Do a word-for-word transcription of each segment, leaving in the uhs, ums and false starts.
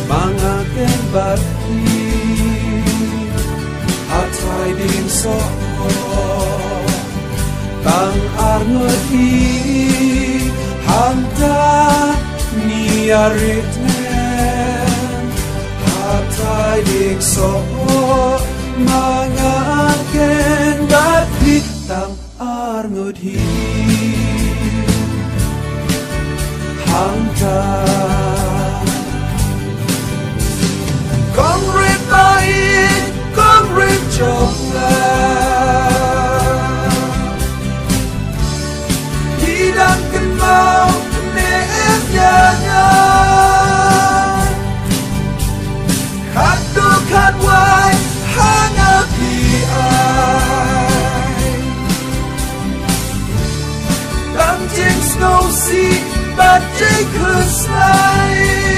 mga kembali atay din so tang arngoti hanta niaritnen atay din so mga kembali tang arngoti hanta Kongrit Baieid, Kongrit Jongla Hidang kenal neem nyanya Kadu kadwai hangapi ai Dang jing snow sea But jay kusai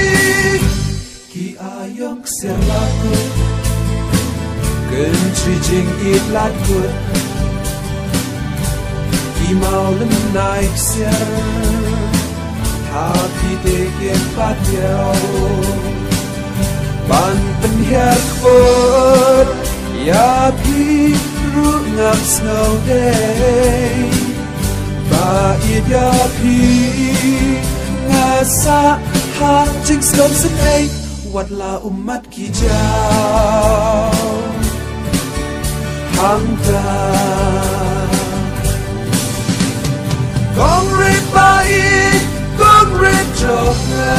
Ayong serlakut Kenci jing it lakut Ki mau lem naik ser Happy deken patiao Ban penher kut Ya pi ru ngap snow day Baieid ya pi Ngasa ha jing snow sen ay Watlah umat kijau Hangta Kongrit Baieid, Kongrit Jongla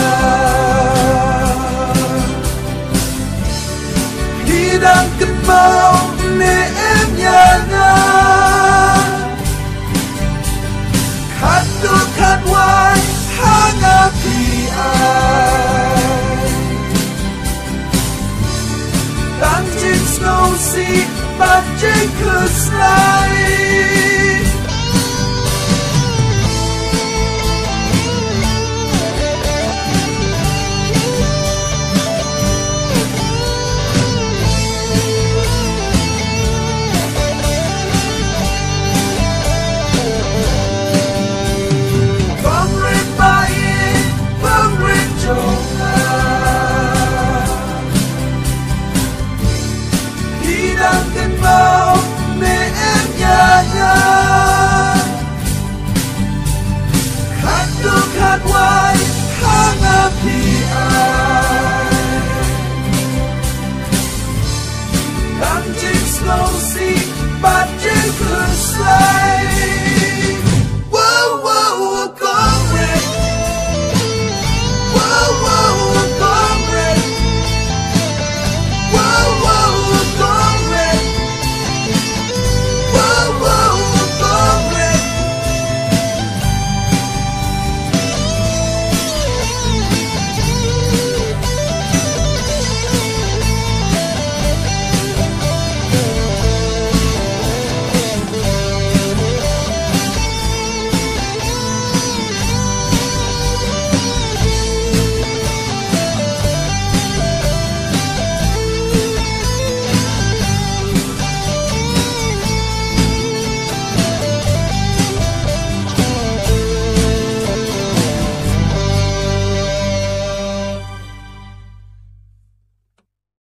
Hidang kemau neem nyana Kadu kadwai hangapi ai Snow sea, but Jay could slide.